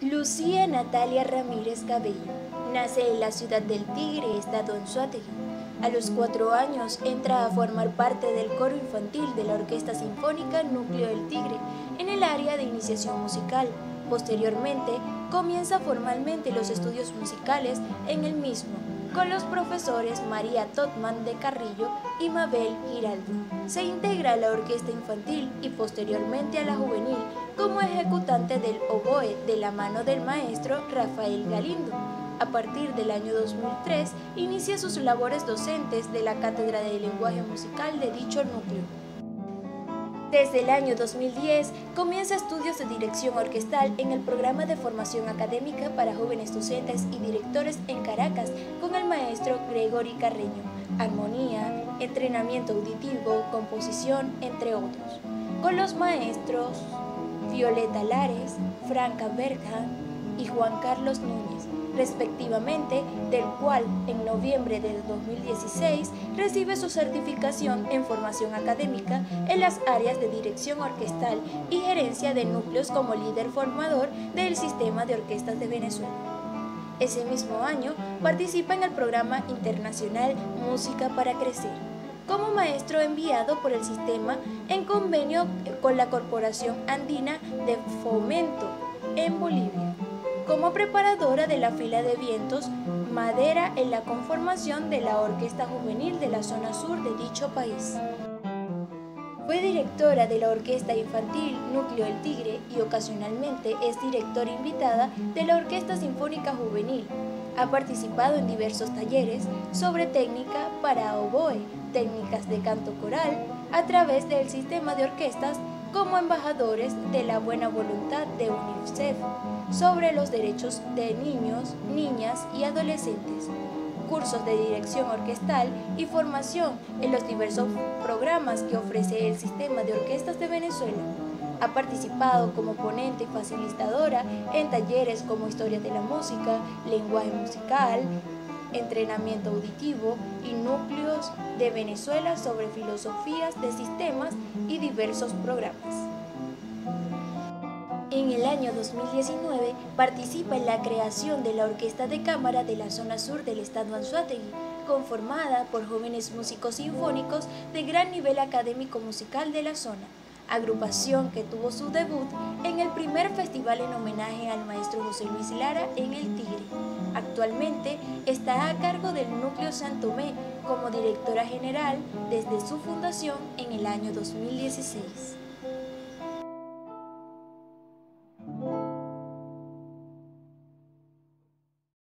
Lucía Natalia Ramírez Cabello nace en la ciudad del Tigre, estado Anzoátegui. A los 4 años entra a formar parte del coro infantil de la Orquesta Sinfónica Núcleo del Tigre en el área de iniciación musical. Posteriormente, comienza formalmente los estudios musicales en el mismo, con los profesores María Totman de Carrillo y Mabel Giraldo. Se integra a la orquesta infantil y posteriormente a la juvenil como ejecutante del oboe de la mano del maestro Rafael Galindo. A partir del año 2003, inicia sus labores docentes de la Cátedra de Lenguaje Musical de dicho núcleo. Desde el año 2010 comienza estudios de dirección orquestal en el programa de formación académica para jóvenes docentes y directores en Caracas con el maestro Gregory Carreño, armonía, entrenamiento auditivo, composición, entre otros, con los maestros Violeta Lares, Franca Berja y Juan Carlos Núñez, respectivamente, del cual en noviembre del 2016 recibe su certificación en formación académica en las áreas de dirección orquestal y gerencia de núcleos como líder formador del Sistema de Orquestas de Venezuela. Ese mismo año participa en el programa internacional Música para Crecer, como maestro enviado por el sistema en convenio con la Corporación Andina de Fomento en Bolivia, como preparadora de la fila de vientos madera en la conformación de la Orquesta Juvenil de la zona sur de dicho país. Fue directora de la Orquesta Infantil Núcleo del Tigre y ocasionalmente es directora invitada de la Orquesta Sinfónica Juvenil. Ha participado en diversos talleres sobre técnica para oboe, técnicas de canto coral, a través del sistema de orquestas como embajadores de la buena voluntad de UNICEF sobre los derechos de niños, niñas y adolescentes, cursos de dirección orquestal y formación en los diversos programas que ofrece el Sistema de Orquestas de Venezuela. Ha participado como ponente y facilitadora en talleres como Historia de la Música, Lenguaje Musical, Entrenamiento Auditivo y Núcleos de Venezuela sobre filosofías de sistemas y diversos programas. En el año 2019 participa en la creación de la Orquesta de Cámara de la zona sur del estado Anzoátegui, conformada por jóvenes músicos sinfónicos de gran nivel académico musical de la zona, agrupación que tuvo su debut en el primer festival en homenaje al maestro José Luis Lara en el Tigre. Actualmente está a cargo del Núcleo San Tomé como directora general desde su fundación en el año 2016.